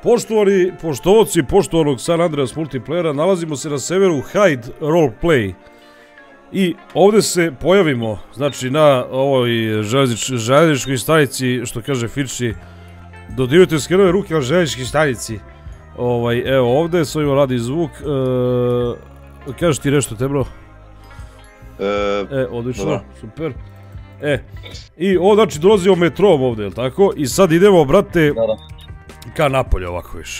Poštovani poštovaoci poštovanog San Andreas multiplayera, nalazimo se na severu Hyde Roleplay. I ovdje se pojavimo, znači na ovoj željezničkoj stanici, što kaže Fiči, dodirujte skenove ruke na željezničkoj stanici. Evo ovdje, s ovima radi zvuk. Kažeš ti nešto, te bro? Odlično, super. I ovo znači dolazimo metrom ovdje, jel tako? I sad idemo, brate, ka napolje ovako više.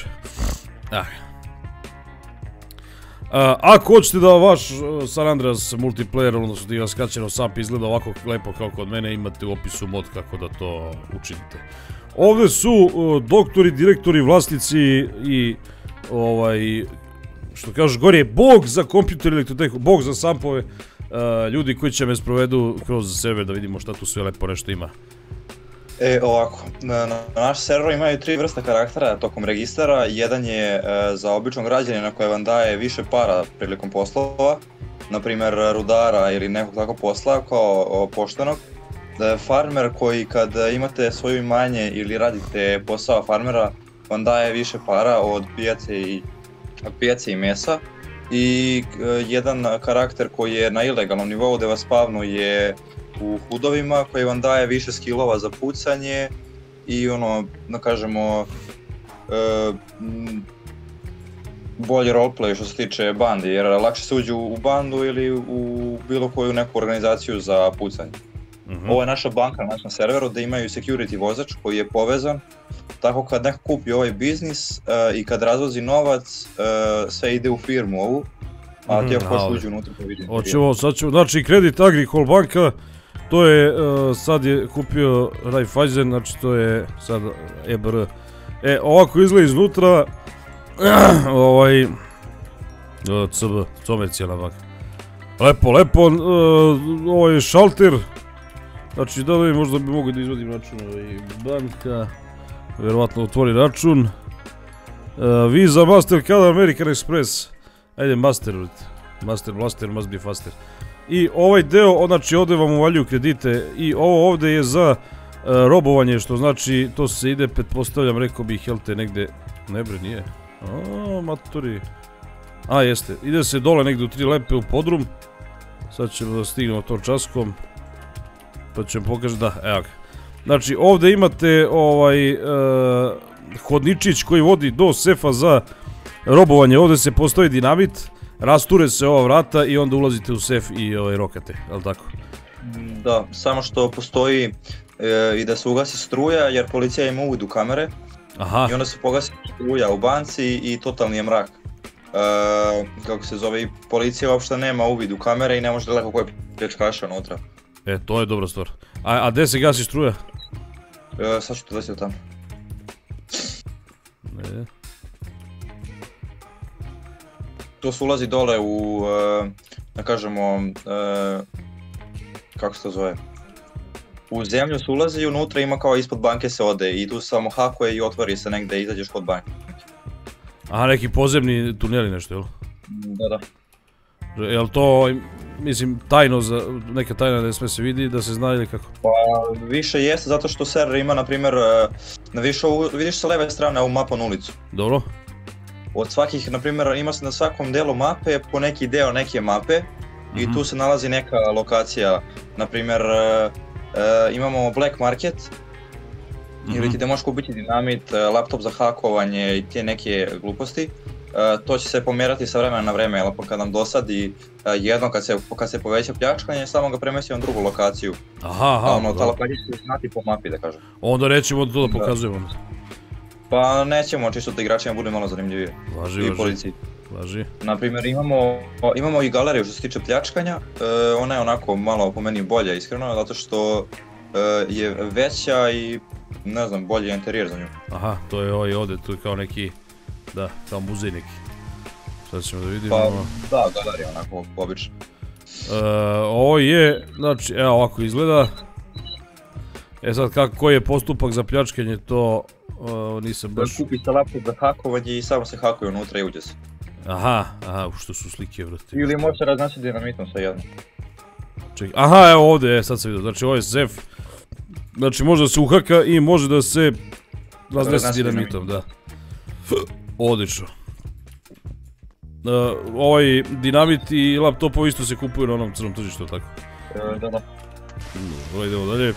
Ako hoćete da vaš San Andreas multiplayer, odnosno da vas skačeno SAP izgleda ovako lepo kao kod mene, imate u opisu mod kako da to učinite. Ovdje su doktori, direktori, vlasnici i što kažeš gore je bog za kompjuter elektrotehu, bog za sampove, ljudi koji će me sprovedu kroz server da vidimo šta tu sve lepo nešto ima. Ovako, na naš server imaju 3 vrste karaktera tokom registara. Jedan je za običnog građanina koji vam daje više para prilikom poslova, naprimjer rudara ili nekog takvog posla kao poštenog. Farmer koji kad imate svoje imanje ili radite posao farmera vam daje više para od pijace i mesa. I jedan karakter koji je na ilegalnom nivou gdje vas spavnuje u hudovima, koji vam daje više skillova za pucanje i da kažemo bolji roleplay što se tiče bandi, jer lakše se uđu u bandu ili u bilo koju neku organizaciju za pucanje. Ovo je naša banka na našem serveru gdje imaju security vozač koji je povezan, tako kad neko kupi ovaj biznis i kad razvozi novac sve ide u firmu ovu, a ti ako hoće uđu unutra pa vidim. Znači Credit Agricole banka, to je, sad je kupio Raiffeisen, znači to je sad EBR. Ovako izgleda iznutra, comercijalna banka. Lepo, ovo je šalter, znači da li možda bi mogli da izvadim račun, banka, vjerovatno otvori račun, Visa, Mastercard, American Express, ajde Master must be faster. I ovaj deo, znači ovdje vam uvaljuju kredite i ovo ovdje je za robovanje, što znači to se ide, pretpostavljam, rekao bih, jel te negdje, ne bre, nije, maturi, jeste, ide se dole negdje u 3 lepe u podrum, sad ćemo da stignemo to časkom, pa ćemo pokažati, da, evo ga. Znači ovdje imate hodničić koji vodi do sefa za robovanje, ovdje se postoji dinamit, rasture se ova vrata i onda ulazite u sef i rokate, je li tako? Da, samo što postoji i da se ugasi struja jer policija ima uvid u kamere i onda se pogasi struja u banci i totalni je mrak. Kako se zove, i policija uopšte nema uvid u kamere i ne može da lako ko je pljačkaša unutra. To je dobra stvar. A gde se gasi struja? Sad ću to desiti tamo. To se ulazi dole u, da kažemo, kako se to zove, u zemlju se ulazi i unutra ima kao ispod banke se ode i tu samo hakuje i otvori se negdje i izađeš kod banke. Neki podzemni tuneli nešto, jel? Da. Jel to, mislim, tajno, neka tajna da sve se vidi, da se zna ili kako? Pa više jeste zato što server ima, na primjer, vidiš sa leve strane ovu mapanu ulicu. Dobro. Od svakih, na primjer, ima se na svakom delu mape po neki deo neke mape i tu se nalazi neka lokacija, na primjer imamo Black Market ili ti da možeš kupiti dinamit, laptop za hakovanje i te neke gluposti. To će se pomjerati sa vremena na vreme, jer kad nam dosadi jedno kad se poveća pljačkanje, samo ga premestimo na drugu lokaciju. Ta lokacija će znati po mapi, da kažem. Onda nećemo to da pokazujemo. Pa nećemo, čisto da igračima bude malo zanimljivije. I policiji. Naprimjer imamo i galeriju što se tiče pljačkanja, ona je onako malo po meni bolja iskreno, zato što je veća i ne znam, bolji interijer za nju. To je ovdje, tu je kao neki, da, kao muzej neki. Sad ćemo da vidimo. Pa da, galerija onako obično. Ovo je, znači, evo ovako izgleda. Sad koji je postupak za pljačkanje, to nisam baš... Kupi se laptop za hakovanje i samo se hakuje unutra i uđe se. Što su slike, vrati. Ili može se raznaći dinamitom sa jednom. Čekaj, evo ovdje, sad sam vidio, znači ovo je sef. Znači može da se uhaka i može da se raznesi dinamitom, da. Odlično. Ovaj dinamit i laptopovi isto se kupuju na onom crnom tržištu, tako? Da. Dobro, idemo dalje.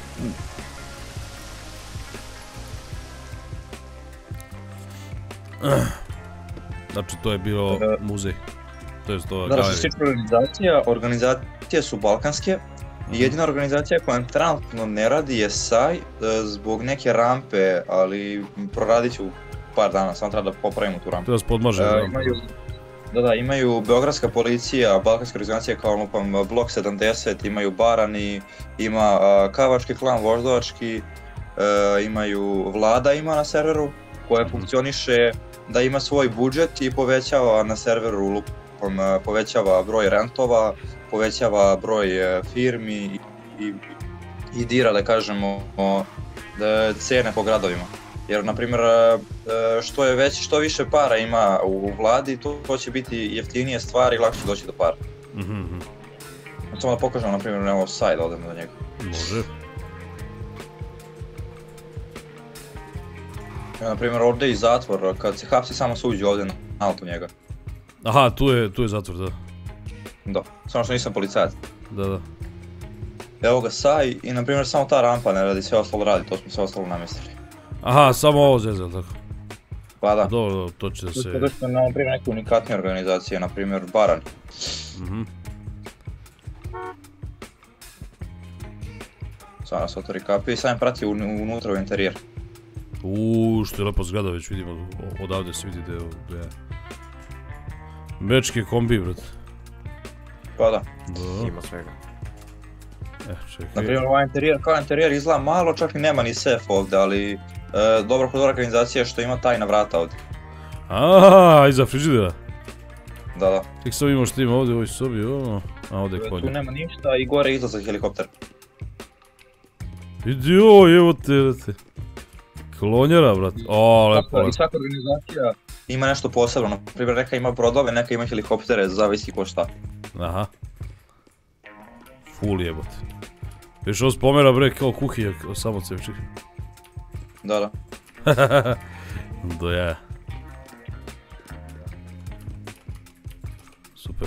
Znači, to je bilo muzej. To je to Da, što se tiče organizacije su balkanske. Jedina organizacija koja trenutno ne radi je SAI zbog neke rampe, ali proradit ću par dana, samo treba da popravimo tu rampu. To vas podmaže rampu. Da, imaju Beogradska policija, balkanska organizacija kao lupam Blok 70, imaju Barani, ima Kavački klan, Voždovački, imaju Vlada ima na serveru koja funkcioniše da ima svoj budžet i povećava na serveru lupam, povećava broj rentova, povećava broj firmi i dira, da kažemo, cene po gradovima. Jer, na primjer, što više para ima u vladi, to će biti jeftinije stvari i lakše doći do para. Samo da pokažem, na primjer, evo sajt, da odem do njega. Može. Na primjer, ovdje je i zatvor, kad se hapsi samo se uđe ovdje na auto njega. Aha, tu je zatvor, da. Da, samo što nisam policajac. Da. Evo ga saj i, na primjer, samo ta rampa ne radi, sve ostalo radi, to smo sve ostalo namjestili. Aha, samo ovo zezal, tako? Pa da. Dobro, to će da se... To smo, na primjer, neke unikatnije organizacije, na primjer, Baran. Sada nas otvori kapije i sam prati unutra u interijer. Što je lepo zgrada, već vidimo, odavde se vidi da je... Bečke kombi, brate. Pa da. Ima svega. Čekaj. Na primjer, ovaj interijer, kao interijer izgleda malo, čak i nema ni sef ovdje, ali dobra organizacija što ima tajna vrata ovdje. Iza frižidera? Da. Tek sam imao što ima ovdje u ovoj sobi, ovdje je konja. Tu nema ništa i gore izlazak helikopter. Vidi evo te. Klonjera, brate. Lepo. I svaka organizacija ima nešto posebno, na primjer neka ima brodove, neka ima helikoptere, zavisi ko šta. Aha. Full jebote. Viš ovo spomera bre kao kuhinja, samo cevčik. Da. Do jaja. Super.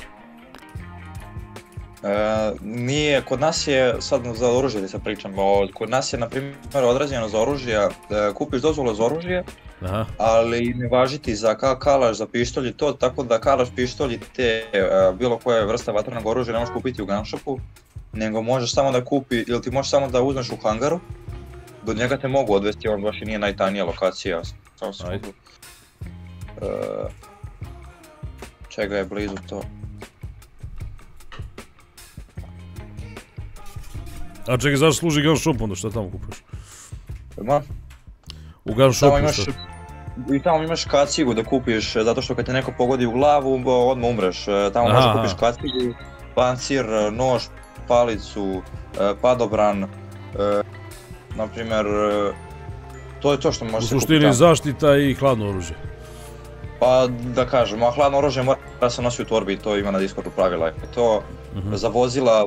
Nije, kod nas je, sad za oružje da se pričam, kod nas je na primjer odrađeno za oružje, kupiš dozvolu za oružje, ali ne važi ti za kalaš, za pištolj i to, tako da kalaš, pištolj i te bilo koje vrste vatrenog oružja ne možeš kupiti u gunshopu, nego možeš samo da kupi, ili ti možeš samo da uzmeš u hangaru, do njega te mogu odvesti, on baš i nije najtajnija lokacija, samo sekundu. Čega je blizu to? A čekaj, zašto služi gunshop onda, šta tamo kupuješ? U gunshopu šta? I tamo imaš kacigu da kupiš, zato što kad te neko pogodi u glavu, odmah umreš. Tamo možeš kupiš kacigu, pancir, nož, palicu, padobran, naprimjer, to je to što možeš se kupiti tamo. U suštini zaštita i hladno oružje. Pa da kažem, a hladno oružje mora se nosi u torbi i to ima na Discordu pravila. To za vozila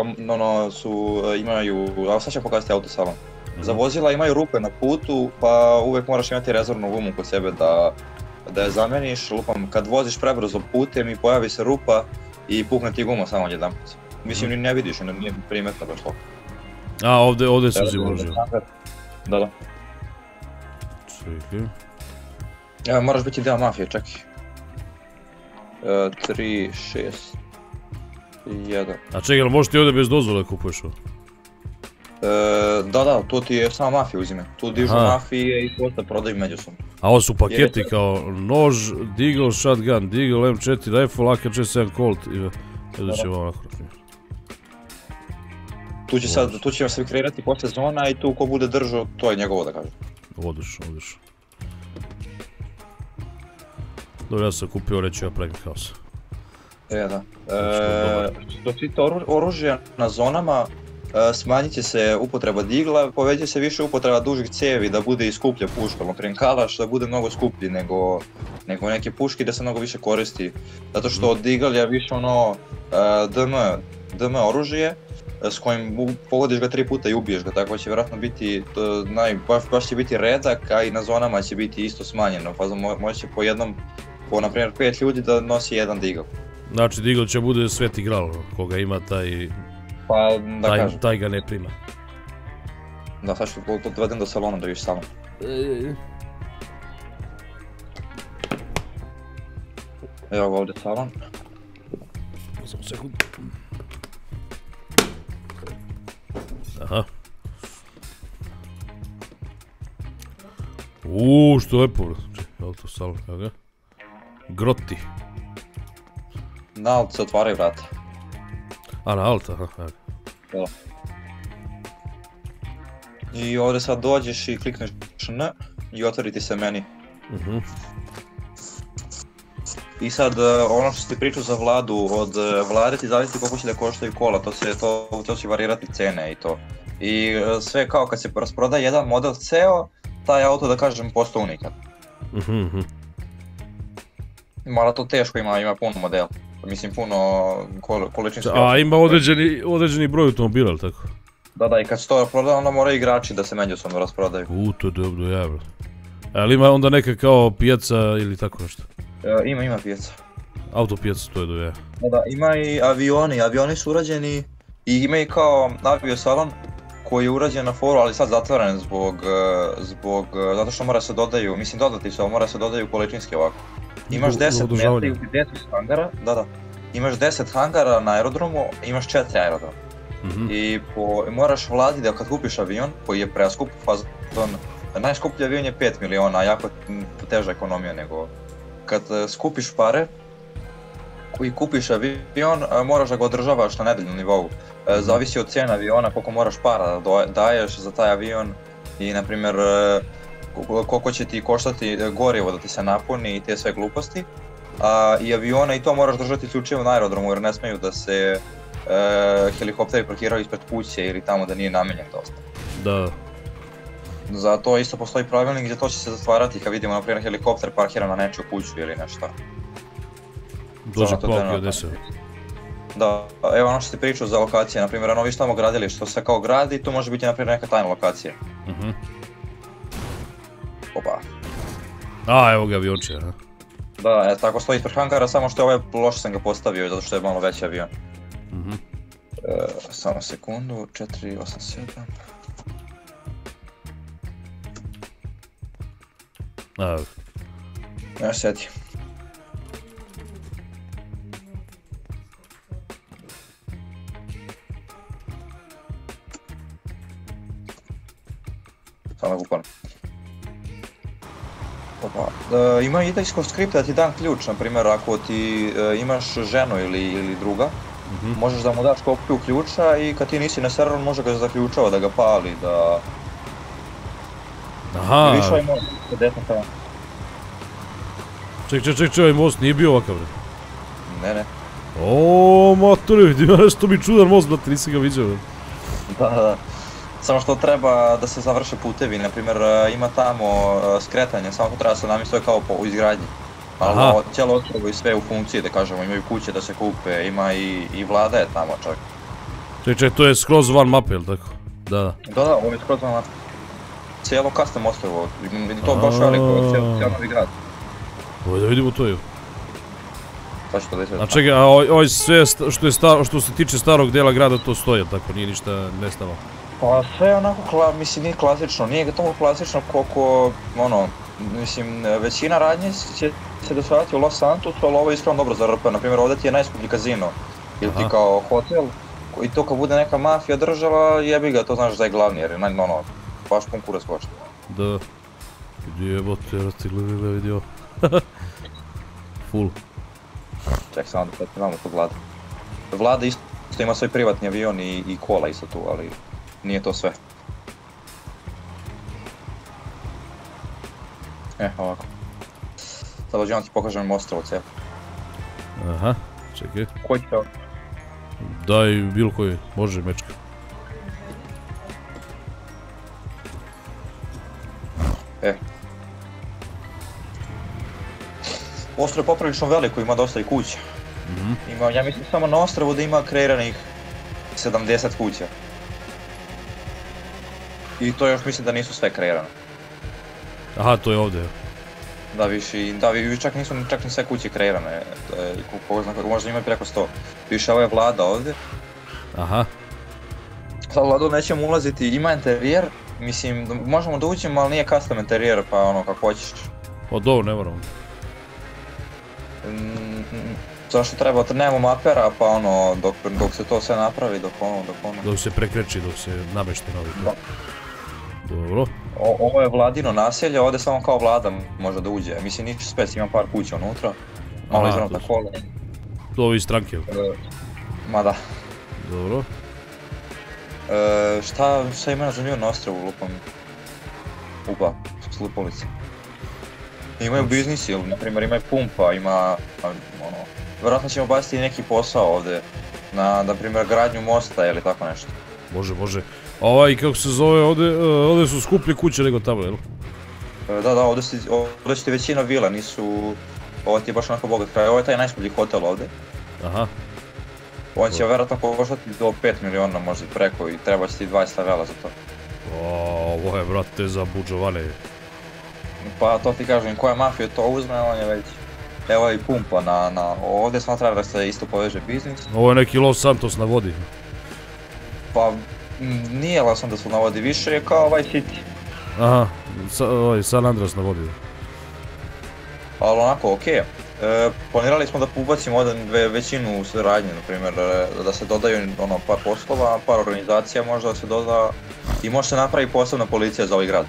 imaju, a sad ću pokazati autosalon. Za vozila imaju rupe na putu, pa uvijek moraš imati rezervnu gumu kod sebe da je zameniš. Lupam, kad voziš prebrzo putem i pojavi se rupa i pukne ti guma samo jedanput. Mislim, ni ne vidiš, nije primetno baš toliko. A, ovdje se uzim oružje. Da. Čekaj. Evo, moraš biti deo mafije, čekaj. 3, 6, 1. A čekaj, ali možeš ti ovdje bez dozvole kupuješ ovo? Da, to ti je sama mafija uzime. Tu dižu mafije i posle prodaju međusobno. A ovo su paketi kao nož, Deagle, shotgun, Deagle, M4, rifle, AK-47 Colt i će ovo onako. Tu će se kreirati posle zona i tu ko bude držao, to je njegovo da kažem. Odlično. Dobro, ja sam kupio, reći ja pravim kaos. Da. Što se tiče oružja na zonama, smanjit će se upotreba digla, poveća se više upotreba dužih cijevi, da bude i skuplja puška. Naprimjer kalaš da bude mnogo skuplji nego neke puške, da se mnogo više koristi. Zato što digl je više ono DM oružje, s kojim pogodiš ga 3 puta i ubiješ ga, tako će vjerojatno biti, baš će biti redak, a i na zonama će biti isto smanjeno, pa može će po na primjer 5 ljudi da nosi jedan digl. Znači digl će bude sveti gral, koga ima taj ga ne prima. Da, sad ću dovedem do salona da viš samo. Evo ga ovdje salon. Samo sekund. Aha. Što lepo. Je li to salon kada? Groti. Na alt se otvaraju vrata. A na alt, aha. Da. I ovdje sad dođeš i klikneš N i otvori ti se meni. I sad ono što ti pričao za Vladu, od Vlade ti zavisi koliko će da koštaju kola, to će varirati cene i to. I sve kao kad se rasproda jedan model ceo, taj auto da kažem posto unikat. Malo to teško ima puno modela, mislim puno količinski. A ima određeni broj automobila, ili tako? Da, i kad se to proda onda moraju igrači da se međusobno rasprodaju. To je dobro, javno. Ali ima onda neka kao pijaca ili tako nešto? Ima pijaca. Auto pijaca, to je do ja. Da, ima i avioni su urađeni i ima i kao aviosalon koji je urađen na foru, ali sad zatvoren zato što mora se dodaju, mislim dodati se, ali mora se dodaju količinski ovako. Imaš 10 mjesta i 10 hangara, imaš 10 hangara na aerodromu, imaš 4 aerodroma. I moraš Vladi da kad kupiš avion, koji je preskup, najskuplji avion je 5 miliona, jako teža ekonomija nego... Kad skupiš pare i kupiš avion, moraš da ga održavaš na nedeljnom nivou. Zavisi od cijena aviona, koliko moraš para da daješ za taj avion i na primjer koliko će ti koštati gorivo da ti se napuni i te sve gluposti. I aviona i to moraš držati isključivo na aerodromu jer ne smiju da se helikopteri parkiraju ispred kuće ili tamo da nije namenjen dosta. Da. Zato isto postoji pravilnik gdje to će se zatvarati kad vidimo naprimjer helikopter parkira na nečiju kuću ili nešto. Dođe plaki od SEO. Da, evo ono što ti pričao za lokacije, naprimjer ono viš tamo gradilište, što se kao gradi, tu može biti naprimjer neka tajna lokacija. Opa. Evo ga avionče, aha. Da, tako stoji ispred hangara, samo što ovaj loše sam ga postavio zato što je malo veći avion. Samo sekundu, 487. Ja sjedi. Samo gupan. Ima i taj skript da ti dam ključ, na primjer ako ti imaš ženu ili druga, možeš da mu daš kopiju ključa i kad ti nisi na serveru može ga zaključava da ga pali, da... Aha. Viš ovaj most, desno tamo. Ček, ovaj most nije bio ovakav, bre? Ne. Matore, ima nešto mi čudan most, brate, nisi ga vidio, bre. Da. Samo što treba da se završe putevi, na primjer ima tamo skretanje, samo to treba da se namjestuje kao u izgradnji. Ali cijelo otrvo i sve u funkciji, da kažemo, imaju kuće da se kupe, ima i Vlada je tamo čak. Ček, to je skroz van mape, ili tako? Da, ovo je skroz van mape. Cijelo custom ostrvo, to je baš veliko, cijelo novi grad. Ovo da vidimo to je. Sad ću to da izvedim. A čekaj, ovo sve što se tiče starog dela grada to stoje, tako nije ništa nestalo? Pa sve onako, mislim nije klasično, nije toliko klasično koliko, mislim, većina radnje će se dešavati u Los Santosu, ali ovo je iskreno dobro za RP, naprimjer ovdje ti je najskuplji kazino, ili ti kao hotel, i to kad bude neka mafija država, jebi ga, to znaš da je glavni, jer je baš pun kurac košta. Da, jebote, ti gledaj vidio, full. Ček samo da imamo tu Vlada. Vlada isto ima svoj privatni avion i kola isto tu, ali nije to sve. Ovako. Sad dođemo ti pokažem ostrvo cijelo. Aha, čekaj. Koji ti to? Daj bilo koji, može mečka. Ostrvo je poprilično veliko, ima dosta i kuća. Ima, ja mislim samo na ostrvu da ima kreiranih 70 kuća. I to još mislim da nisu sve kreirane. Aha, to je ovdje. Da, čak nisu čak ni sve kuće kreirane, možda ima preko 100. Više ova je vlada ovdje. Aha. Sad vladu nećemo ulaziti, ima interijer, mislim, možemo da uđemo, ali nije custom interijer, pa ono, kako hoćeš. Od ovo ne moramo. Zašto treba, nemamo mapera, pa ono, dok se to sve napravi, Dok se prekreći, dok se namešti novi. Da. Dobro. Ovo je vladino naselje, ovdje samo kao vlada može da uđe. Mislim, ništa speci, ima par kuća unutra. Malo izvrnuta kola. To ovi stranke? Ma da. Dobro. Šta ima na zanimljivo na ostrvu, lupam? Slupolice. Imaju biznisi, na primjer imaju pumpa, ima, ono, vjerojatno ćemo baciti neki posao ovdje, na primjer gradnju mosta ili tako nešto. Može. Kako se zove, ovdje su skuplje kuće nego tamo, jel? Da, ovdje su ti većina vila, ovo ti je baš onako bogat kraj, ovo je taj najskuplji hotel ovdje. Aha. On će vjerojatno koštati do 5 miliona možda preko i treba će ti 20 levela za to. Ovo je, brate, za budžovane. Pa to ti kažem, koja mafija to uzme, on je već... Evo i pumpa ovdje smatra da se isto poveže biznis. Ovo je neki Los Santos na vodi. Pa, nije Los Santos na vodi, više je kao Vice City. Aha, San Andreas na vodi. Ali onako, okej. Planirali smo da ubacimo ovdje većinu suradnje, na primjer, da se dodaju par poslova, par organizacija možda da se doda i može se napraviti posebna policija za ovaj grad.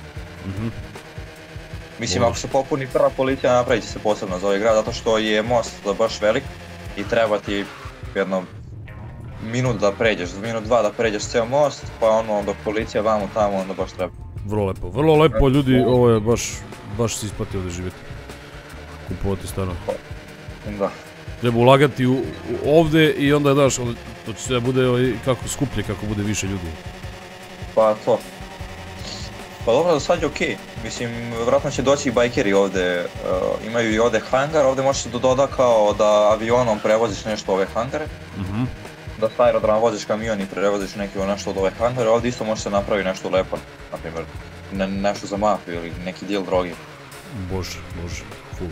Mislim, ako se popuni prva policija, napravit će se posebno za ovaj grad, zato što je most baš velik i treba ti jedno minut da pređeš, minut dva da pređeš ceo most, pa ono dok policija vamo tamo, onda baš treba. Vrlo lepo ljudi, ovo je baš se isplati ovdje živjeti. Kupovati stano. Da. Treba ulagati ovdje i onda daš, to će sve bude kako skuplje, kako bude više ljudi. Pa to. Pa dobro, do sad je okej. Mislim, vjerojatno će doći i bajkeri ovdje, imaju i ovdje hangar, ovdje možeš se doda kao da avionom prevoziš nešto u ove hangare. Da s aerodroma voziš kamion i prevoziš nešto od ove hangare, ovdje isto može se napraviti nešto lepo, na primjer, nešto za mafiju ili neki deal drogi. Bože, full.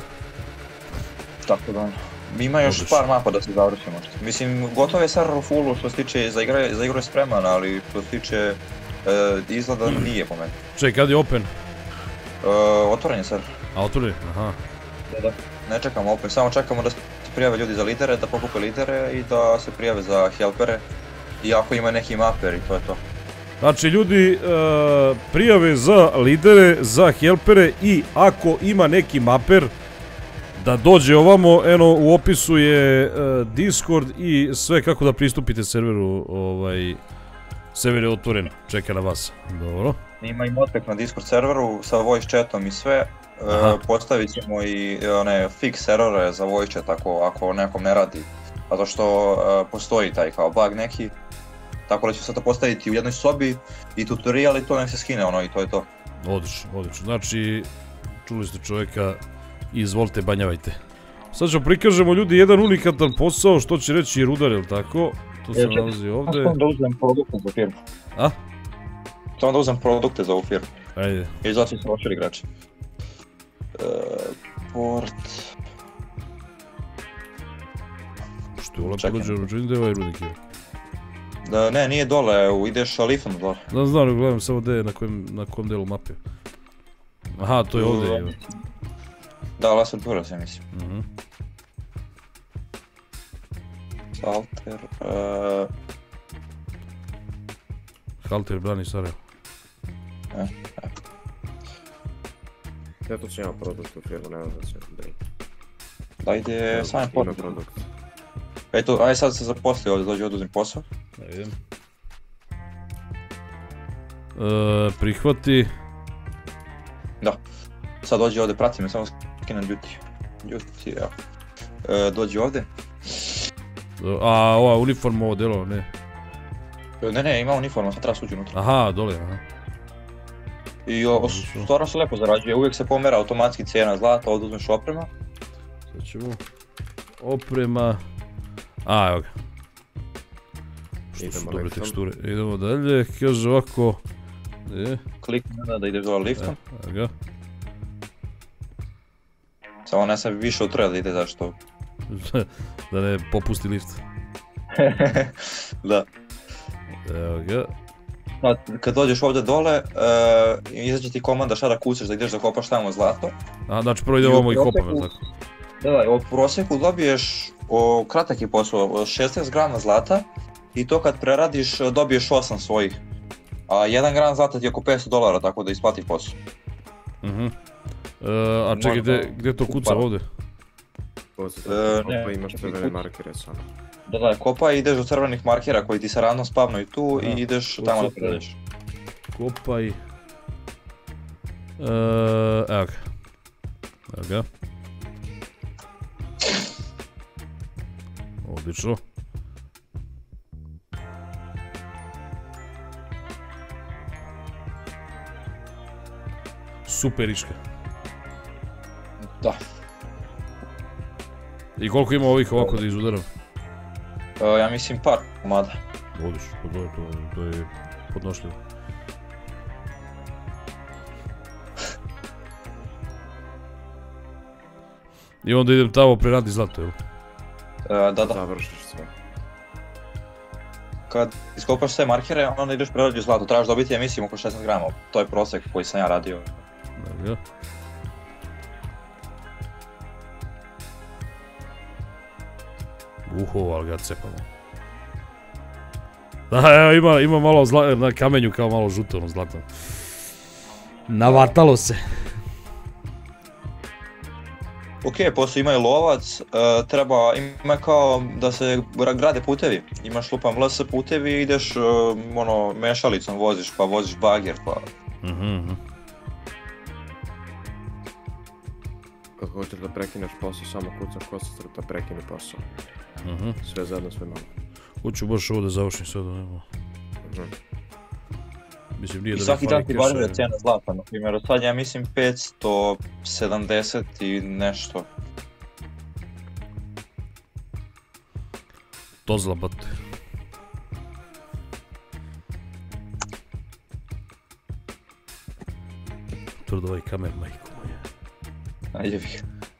Tako da, ima još par mapa da se završi možda. Mislim, gotov je server u fullu što se tiče, za igru je spreman, ali što se tiče izgleda nije po meni. Čekaj, kad je open? Otvoren je server. A, otvoren? Aha. Da. Ne čekamo open, samo čekamo da se prijave ljudi za lidere, da pokupe lidere i da se prijave za helpere. I ako ima neki maper i to je to. Znači ljudi prijave za lidere, za helpere i ako ima neki maper da dođe ovamo, eno u opisu je Discord i sve kako da pristupite serveru, server je otvoren, čeka na vas. Dobro. Ima i modpack na Discord serveru sa voice chatom i sve. Postavit ćemo i one fix servere za voice chat ako nekom ne radi. Zato što postoji taj kao bug neki. Tako da ću sad to postaviti u jednoj sobi i tutorial i to nek se skine i to je to. Odlično. Znači, čuli ste čovjeka i izvolite banjavajte. Sad ćemo prikažemo ljudi jedan unikatan posao, što će reći i rudar, jel' tako? To se nalazi ovdje. Samo da uzmem produkte za firmu. A? Samo da uzmem produkte za ovu firmu. Ajde. I zato se očeli igrači. Port... Što je lepo dođe urođenje, gdje je ovaj rudnik je? Ne, nije dole, ideš liftom dole. Znam, gledam samo gdje je, na kojem delu mape. Aha, to je ovdje. Da, Las Venturas, ja mislim. Halter... Halter brani Sarajevo. Ja tu imam produkt u firmu, nema da se brinu. Dajde, sam je produkt. Eto, aj sad se zaposli ovdje, dođi oduzim posao. Da vidim. Prihvati. Da. Sad dođi ovdje, prati me, samo skinem duty, evo. Dođi ovdje. A, ova uniforma ovo delo, ne? Ne, ima uniforma, sad treba suđi unutra. Aha, dole, aha. I stvarno se lepo zarađuje, uvijek se pomera automatski cijena zlata, ovdje uzmeš oprema. Sad ćemo... Oprema... A, evo ga. Što su dobre teksture. Idemo dalje, kaže ovako... Klikni da ideš dole liftom. Evo ga. Samo ne sam više od troja da ide, zašto? Da ne popusti lift. Da. Evo ga. Kad dođeš ovdje dole, izađe ti komanda šta da kucaš da ideš da kopaš tamo zlato. A, znači prvo ide ovamo i kopam, jel tako? Da, u prosjeku dobiješ, kratak je posao, 16 grama zlata i to kad preradiš dobiješ 8 svojih. A 1 gram zlata ti je oko $500, tako da isplati posao. A čekaj, gdje to kuca ovdje? Kopa imaš crvene markere samo. Da, kopa i ideš do crvenih markera koji ti se random spavnuju tu i ideš tamo da preradiš. Kopaj... Evo ga. Evo ga. Odlično. Superiška. Da. I koliko ima ovih ovako da izudaram? Ja mislim par komada. Vodiš, to je podnošljivo. I onda idem tamo preradi zlato, jel? Da. Završiš sve. Kad iskopaš sve markere, onda ideš preradi zlato. Trebaš dobiti, ja mislim, oko 16 grama. To je prosjek koji sam ja radio. Da. Ali ga cepamo. Da, evo ima malo na kamenju kao malo žuto, ono zlatno. Navatalo se. Ok, poslije ima i lovac, ima kao da se grade putevi. Imaš lupam LS putevi i ideš mešalicom voziš, pa voziš bager, pa... Kad hoćeš da prekineš posao, samo kucaš kosacrt da prekini posao. Sve zajedno, sve malo. Hoću baš ovo da završim sada, nema. Mislim, nije da I svaki dan ti varira cijena zlata, na primjer, sad ja mislim 570 i nešto. To zlabate. Tvrdo ovaj kamer, majko moja. Ajde bih.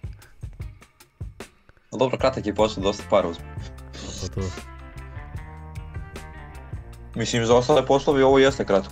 Dobro, kratak je posao, dosta para uzme. Pa to. Mislim, za ostale poslovi ovo jeste kratko.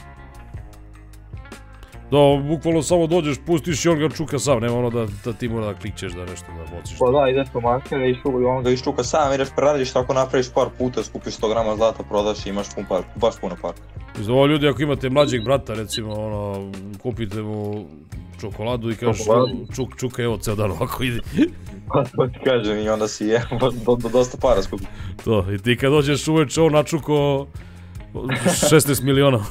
Da, bukvalno samo dođeš, pustiš i on ga čuka sam, nema ono da ti mora da klikćeš da nešto da vociš. Pa da, ideš po markere i on ga iščuka sam, ideš preradiš, tako napraviš par puta, skupiš 100 grama zlata, prodaš i imaš baš puno para. Mislim, ovo ljudi, ako imate mlađeg brata, recimo, kupite mu čokoladu i kažeš, čukaj, evo ceo dan ovako idi. Pa to ti kažem i onda si dosta para skupi. To, i ti kad dođeš uveče, on načuko 16 miliona.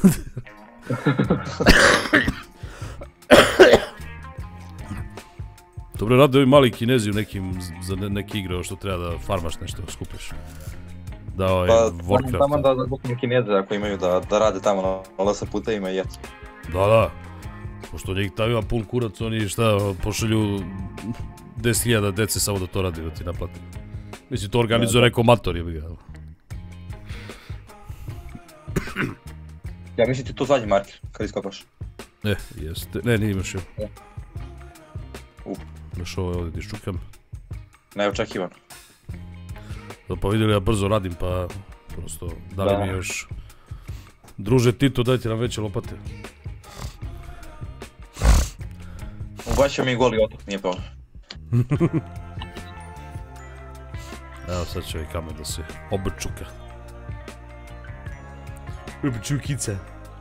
Dobro, rade ovi mali Kinezi u nekim, za neke igre, što treba da farmaš nešto, skupiš. Da, Warcraft. Pa, tamo da buknem Kineze ako imaju da rade tamo na LS putevima i jecu. Da. Pošto njih tamo ima pun kurac, oni pošalju 10.000 dece samo da to radi, da ti naplati. Mislim, to organizuje neko mator, jebi ga. Ja mislim ti to zadnji marker, kad iskopaš. Jeste. Ne, nije imaš ovo. Imaš ovo ovdje da iščukam. Neočekivano. Pa vidjeli, ja brzo radim, pa prosto dali mi još... Druže Tito, dajte nam veće lopate. Ubaćemo mi goli otok, nije problem. Evo sad će ovaj kamen da se obrčuka. Obrčukice.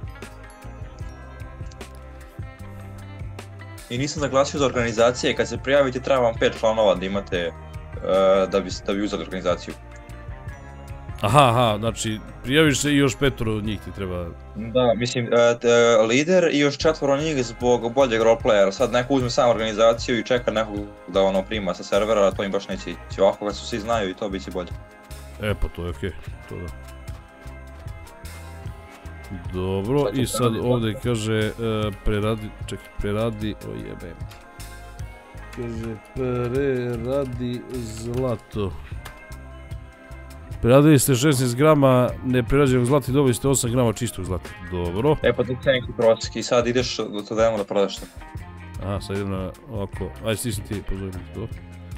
I nisam zaglasio za organizacije, kad se prijavite treba vam 5 članova da imate da bi uzeli organizaciju. Aha, znači prijaviš se i još 5 njih ti treba... Da, mislim, lider i još 4 njih zbog boljeg roleplayera. Sad neko uzme sam organizaciju i čeka nekog da prima sa servera, a to im baš neće ići. Ovako kad su svi znaju i to bit će bolje. Pa to je okej, to da. Dobro, i sad ovdje kaže preradi, ojebem ti. Kaže, preradi zlato. Preradili ste 16 grama neprerađenog zlata i dobili ste 8 grama čistog zlata. Dobro. E pa ti neki prosjek i sad ideš do to dajemo da prodaš to. Aha, sad idem na ovako. Ajde, stisni ti, pozovim to.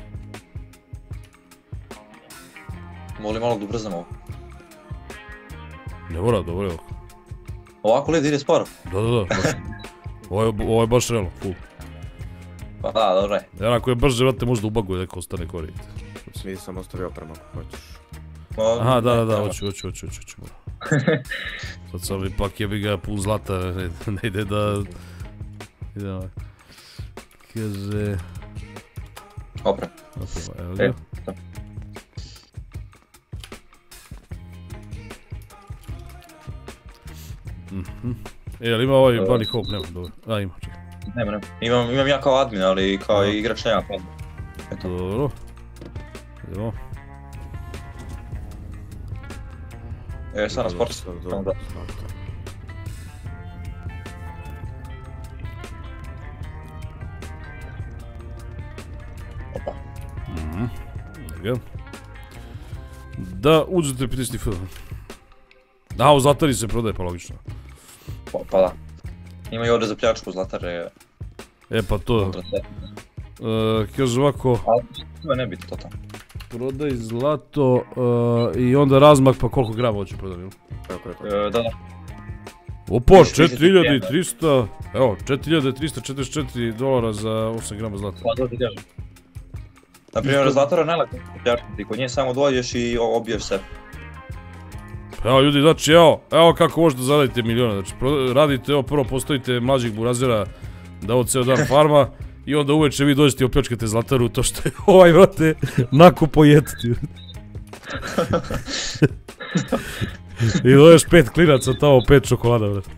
Molim malo da ubrzam ovo. Ne mora, dobro je ovako. Ovako li ide sporo? Da, baš. Ovo je baš realno, full. Pa da, dobro je. Jer ako je brže, vrate, možda ubaguje neko ostane korite. Nisam ostavio oprema ako hoćeš. Aha, da, hoću. Sad sam ipak jebi ga pun zlata, ne ide da... Ide ovak. Kaže... Oprema. Evo ga. Ali ima ovaj Bunny Hope, nema, dobro. A, ima, čekaj. Nema. Imam ja kao admin, ali kao igrač nema admin. Dobro. Idemo. Sad na sportu. Opa. Da, uđete pritisni F. Da, u Zlatari se prodaje, pa logično. Pa da. Ima i ovdje za pljačku Zlatare. E pa to. Kaže ovako. Ali to ne biti to tamo. Prodaj zlato i onda razmak pa koliko grama hoće prodati, jel? Da. Opa, 4300, evo, $4344 za 8 grama zlata. Pa da ti kažem. Naprimjer, Zlatara najlako pljačkati, kod nje samo dođeš i obiješ sebe. Evo ljudi, znači evo kako možete zaraditi milijona, znači radite, evo prvo postavite mlađih burazera da ovo ceo dan farma i onda uveče vi dođete i opljačkate Zlataru to što je ovaj vrate nakupo jetiti. I doješ 5 klinaca tamo, 5 čokolada vrate.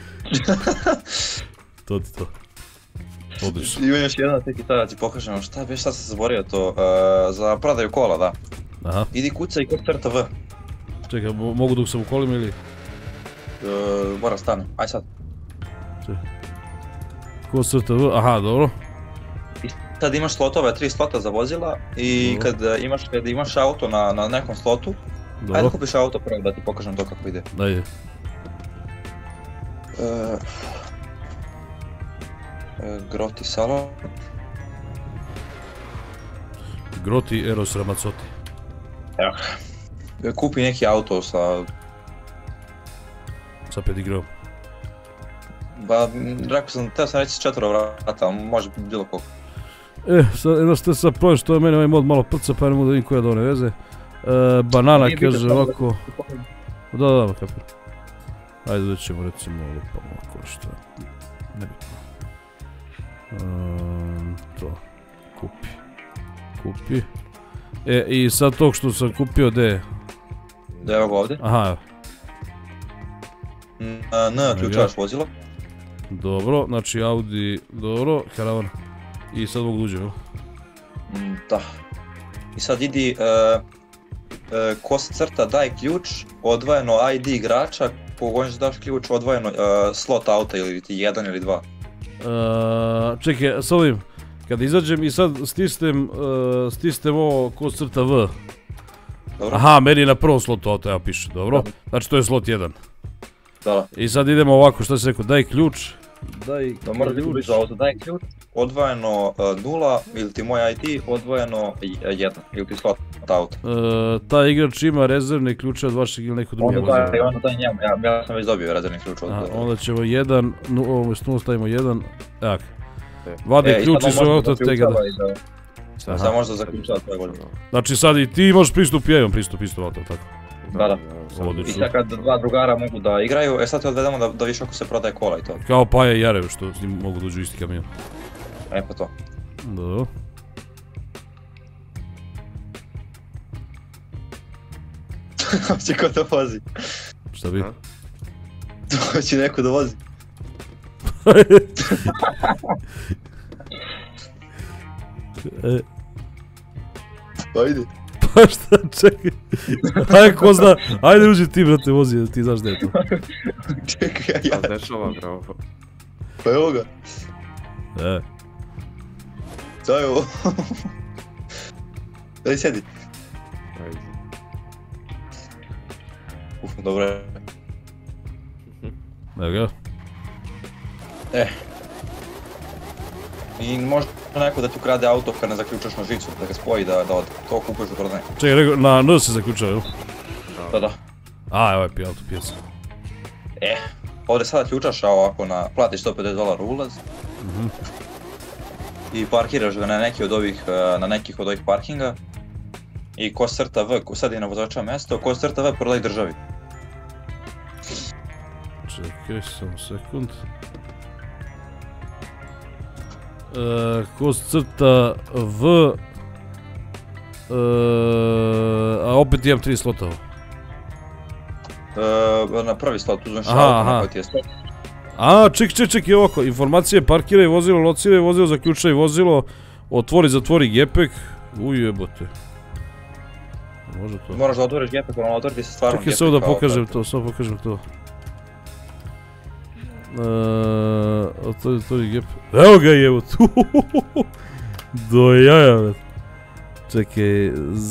To ti to. Odlično. Ima još jedan teki tada ti pokažem, šta beš sad sam zaboravio to, za prodaju kola, da. Aha. Idi kuca i kod crta V. Čekaj, mogu dok sam u kolima ili? Moram stanem, aj sad. Čekaj. Ko crta V, aha, dobro. I sad imaš slotove, 3 slota za vozila i kad imaš auto na nekom slotu, ajde kupiš auto prvo da ti pokažem to kako ide. Dajde. Groti Salon. Groti Eros Ramazzotti. Evo. Kupi neki auto sa... Sa pedigreom. Ba, rekao sam, teo sam reći 4 vrata, može bilo koliko. Jedno ste sad prođeš, to je meni ovaj mod malo prca, pa ne mogu da vidim koja da one veze. Banana kaže ovako... Da, kapir. Ajde da ćemo recimo lupamo ovako što... Nebitno. To. Kupi. I sad tog što sam kupio, gdje je? Evo ga ovdje. Aha, evo. N, ključavaš vozilo. Dobro, znači Audi, dobro, karavan. I sad mogu uđem, jel? Da. I sad idi, ko se crta daj ključ, odvojeno ID igrača, kogod će daš ključ, odvojeno slot auta ili ti 1 ili 2. Čekaj, s ovim, kada izađem i sad stisnem ovo ko crta V. Aha, meni je na prvom slotu auto, evo piše, dobro. Znači to je slot 1. Da. I sad idemo ovako, što se rekao, daj ključ. Mora ti kupiš za auto, daj ključ, odvojeno 0 ili ti moj ID, odvojeno 1 ili ti slot auto. Ta igrač ima rezervne ključe od vašeg ili neko drugi vozila. Onda daj njemu, ja sam već dobio rezervni ključ od... Onda ćemo 1, umjesto 0 stavimo 1, evo. Vade ključ iz svoj auto od tega da... Sad možda zaključava tvoje vozilo. Znači sad i ti imaš pristup, ja imam pristup isto auto, tako? Da. I sad kad dva drugara mogu da igraju, sad te odvedemo da viš ako se prodaje kola i to. Kao Paja i Jarev što s njim mogu da uđu isti kamion. Pa to. Da. Hoće ko da vozi. Šta bi? Hoće neko da vozi. Ajde. Pa šta, čekaj. Ajde, ko zna, ajde uđi ti, brate, vozi, ti znaš da je to. Čekaj, ja. Ali dešava ga ovo. Pa evo ga. Šta je ovo? Daj sjedi. Ajde. Dobro je. Evo ga. I može neko da ti ukrade auto kad ne zaključaš na žicu, da ga spoji da ode. To kupuješ u prodaju. Čekaj, na N se zaključao, jel? Da. A, evo je autopijaca. Ovdje sada ključaš, a ovako platiš $150 ulaz. I parkiraš ga na nekih od ovih parkinga. I ko crta V, sad je na vozača mesto, ko crta V prodaj državi. Čekaj, samo sekund. Ko crta V... A opet imam 3 slota. Na prvi slot uzmeš auto na koji ti je slot. A, ček, je ovako. Informacije, parkiraj vozilo, lociraj vozilo, zaključaj vozilo, otvori, zatvori gepek. Ujebote. Može to. Moraš da otvoriš gepek, ono otvori ti se stvarno gepek. Čekaj, samo da pokažem to, Otvori gepek. Evo ga je, evo tu. Do jaja, već. Čekaj,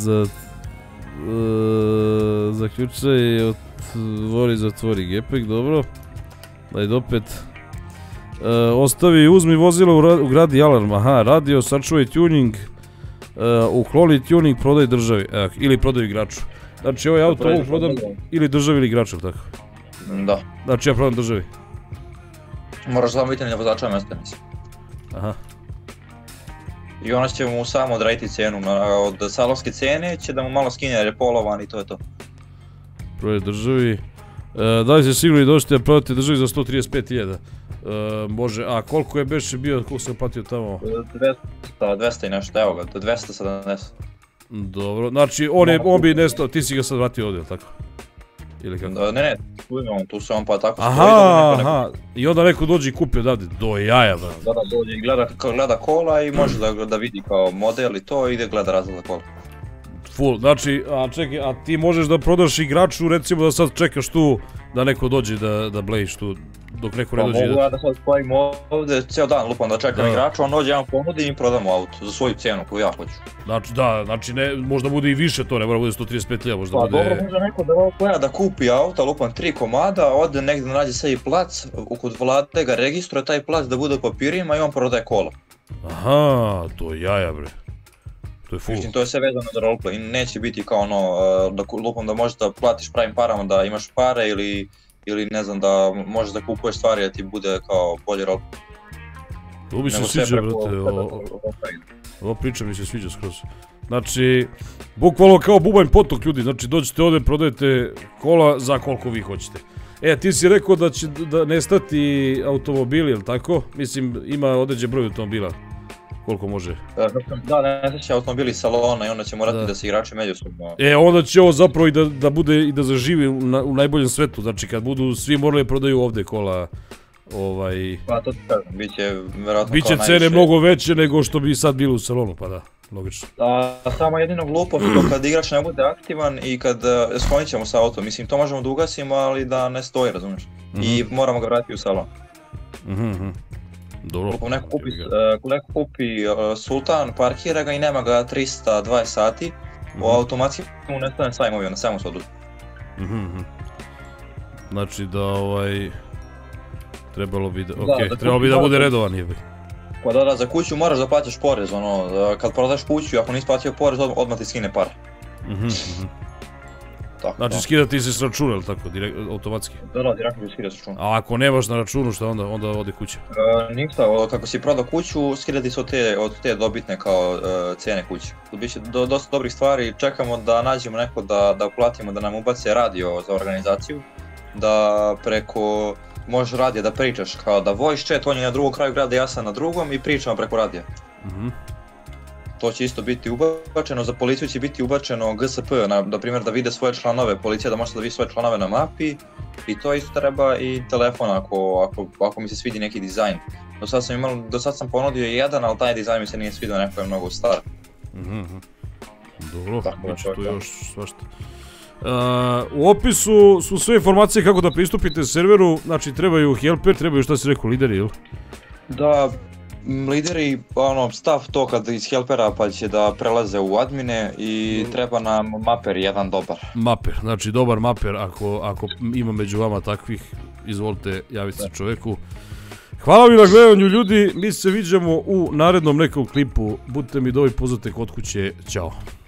zaključaj, zatvori gepek, dobro. Daj opet. Ostavi, uzmi vozilo, ugradi alarm, aha, radio, sačuvaj tuning, ukloni tuning, prodaj državi, ili prodaj igraču. Znači ovaj auto mogu prodam ili državi ili igraču, tako? Da. Znači ja prodam državi. Moraš samo biti na vozača mesta, mislim. Aha. I ona će mu samo odraditi cijenu, od salonske cijene će da mu malo skine jer je polovan i to je to. Prodaj državi. Da li se sigurno i došli da prodate državi za 135.000? Može, a koliko je beše bio, koliko sam platio tamo? 200 i nešto, evo ga, do 270. Dobro, znači on bi nestao, ti si ga sad vratio ovdje, tako? Ili kako? Ne, tu se on pa tako stoji. Aha, i onda neko dođe i kupi odavde, do jaja, brate. Da, dođe i gleda kola i može da vidi kao model i to, ide gleda razlada kola. Full, znači, čekaj, a ti možeš da prodaš igraču, recimo da sad čekaš tu da neko dođe da blejiš tu, dok neko ne dođe. Pa mogu ja da sad spojim ovdje, cijel dan lupam da čekam igraču, on dođe, ja vam ponudim i prodam auto za svoju cijenu koju ja hoću. Znači, da, znači možda bude i više to, ne mora bude 135.000, možda bude... Pa dobro, može neko da ovo da kupi auto, lupam 3 komada, ode negdje nađe sebi plac, kod vlade ga registruje taj plac da bude u papirima i on prodaje kola. Aha, to je jaja, bre. To je full. Mislim, to je sve vezano za roleplay i neće biti kao ono, lupam da možeš da platiš pravim parama da imaš pare ili ne znam da možeš da kupuješ stvari da ti bude kao bolji roleplay. To mi se sviđa, brate, ova priča mi se sviđa skroz. Znači, bukvalno kao bubanj potok ljudi, znači dođete ovdje, prodajete kola za koliko vi hoćete. Ti si rekao da će nestati automobili, jel tako? Mislim, ima određen broj automobila. Koliko može? Da, nestat će automobili iz salona i onda će morati da se igrači međusobno. Onda će ovo zapravo da bude i da zaživi u najboljem svetu, znači kad budu svi morali prodaju ovdje kola. Pa to ti kažem, bit će vjerojatno kao najviše. Biće cene mnogo veće nego što bi sad bilo u salonu, pa da, logično. Samo jedino glupo što kad igrač ne bude aktivan i kad sklonit ćemo sa auto, mislim to možemo da ugasimo, ali da ne stoji, razumiješ? I moramo ga vratiti u salon. Dobro. Ako neko kupi Sultan, parkira ga i nema ga 320 sati, automatski mu nestane sva imovina, samo se oduzme. Znači da trebalo bi da bude redovan jebe. Pa da, za kuću moraš da plaćaš porez, ono, kad prodaš kuću, ako nisi platio porez, odmah ti skine pare. Znači skida ti se s računa, ili tako, automatski? Da, direktno ti skida s računa. A ako nemaš na računu, šta onda ode kuća? Ništa, kako si prodao kuću, skida ti se od te dobitne kao cijene kuće. Biće dosta dobrih stvari, čekamo da nađemo neko da platimo da nam ubace radio za organizaciju, da preko možeš radija da pričaš, kao da voice chat, on je na drugom kraju grada, ja sam na drugom i pričamo preko radija. To će isto biti ubačeno, za policiju će biti ubačeno GSP, na primjer da vide svoje članove, policija da može da vidi svoje članove na mapi i to isto treba i telefon ako mi se svidi neki dizajn. Do sad sam ponudio jedan, ali taj dizajn mi se nije svidio, neko je mnogo star. Dobro, bit će tu još svašta. U opisu su sve informacije kako da pristupite serveru, znači trebaju helper, trebaju šta si rekao, lideri, ili? Da, lideri, stav to kad iz helpera pa će da prelaze u admine i treba nam maper jedan dobar. Maper, znači dobar maper, ako ima među vama takvih, izvolite, javite se čoveku. Hvala mi na gledanju ljudi, mi se viđamo u narednom nekom klipu, budite mi dobri, pozvate kod kuće, ćao.